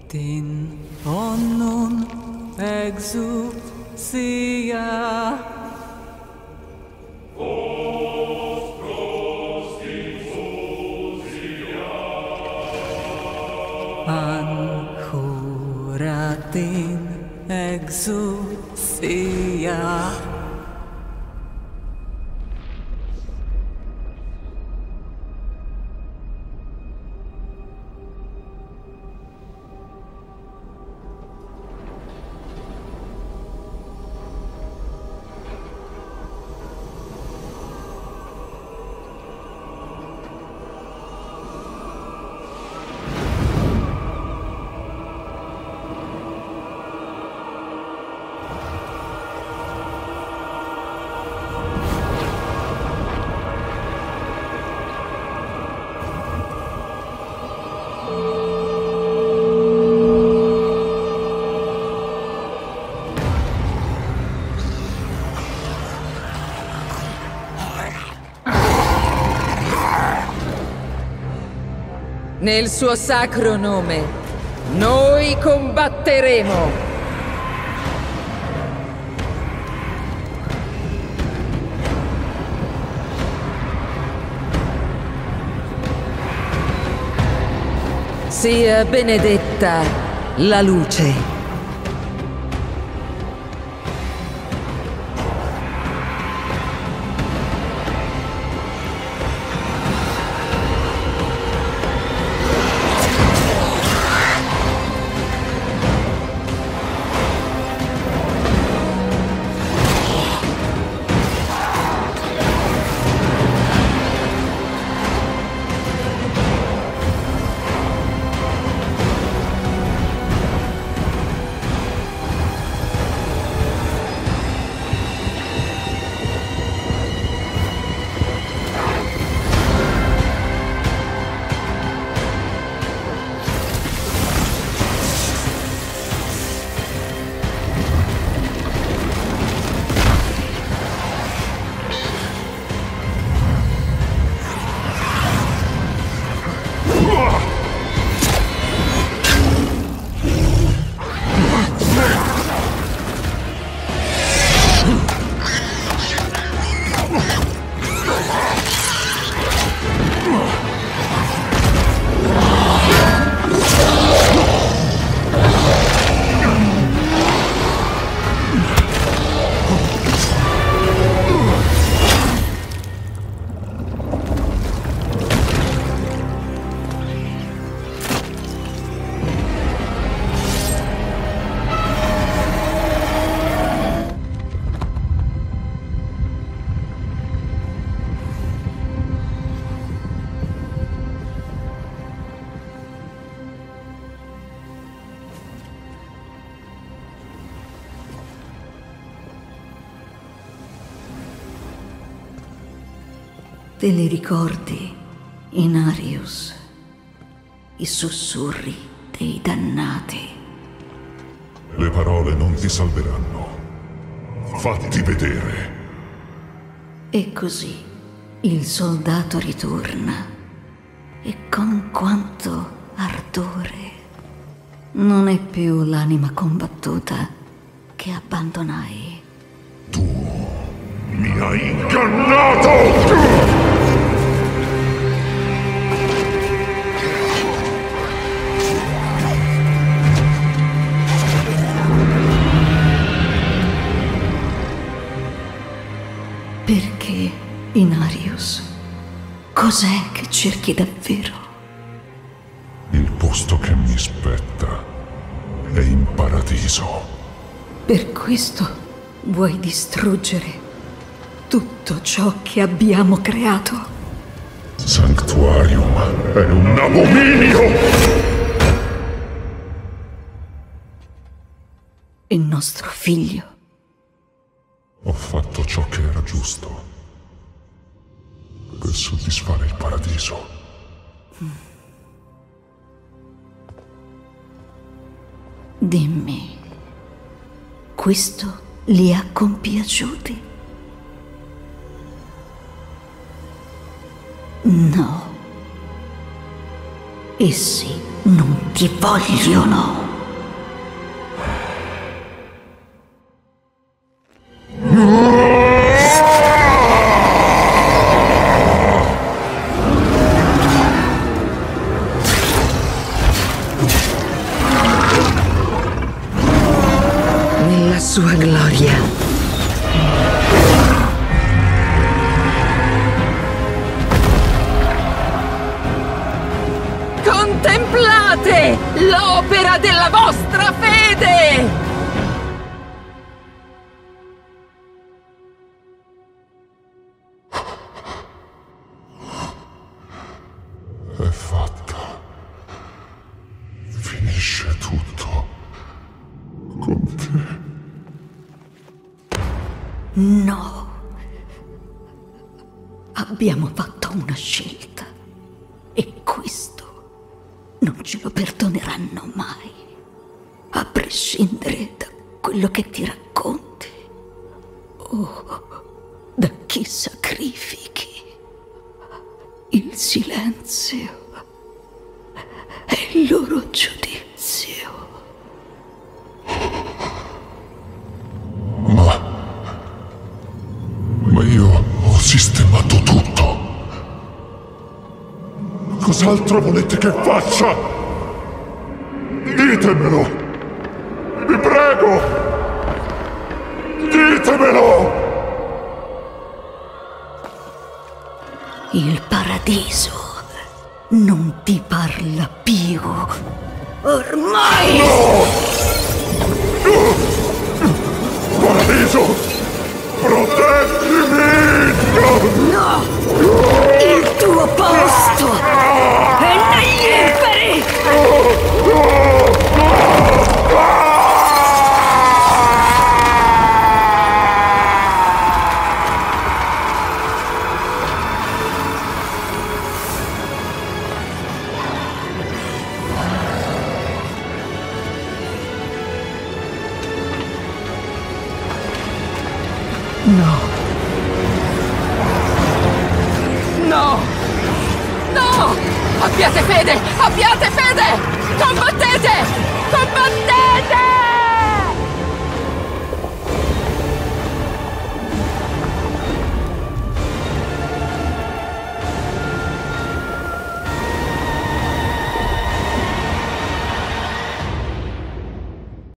Tin onnun exousia. Anhuratin exousia. Nel suo sacro nome, noi combatteremo! Sia benedetta la luce. Te li ricordi, Inarius? I sussurri dei dannati. Le parole non ti salveranno. Fatti vedere. E così il soldato ritorna. E con quanto ardore. Non è più l'anima combattuta che abbandonai. Tu mi hai ingannato! Perché, Inarius? Cos'è che cerchi davvero? Il posto che mi spetta è in paradiso. Per questo vuoi distruggere tutto ciò che abbiamo creato? Sanctuarium è un abominio! Il nostro figlio. Ho fatto ciò che era giusto per soddisfare il paradiso. Dimmi, questo li ha compiaciuti? No. Essi non ti vogliono. Nella sua gloria. Contemplate l'opera della vostra fede! È fatta. Finisce tutto. Con te. No. Abbiamo fatto una scelta. E questo non ce lo perdoneranno mai. A prescindere da quello che ti racconti. O da chi sacrifichi. Il silenzio è il loro giudizio. Ma io ho sistemato tutto. Cos'altro volete che faccia? Ditemelo! Vi prego! Ditemelo! Il paradiso non ti parla più. Ormai! Paradiso! Proteggimi! No! Il tuo posto è negli inferi! No! No! No! Abbiate fede! Abbiate fede! Combattete! Combattete!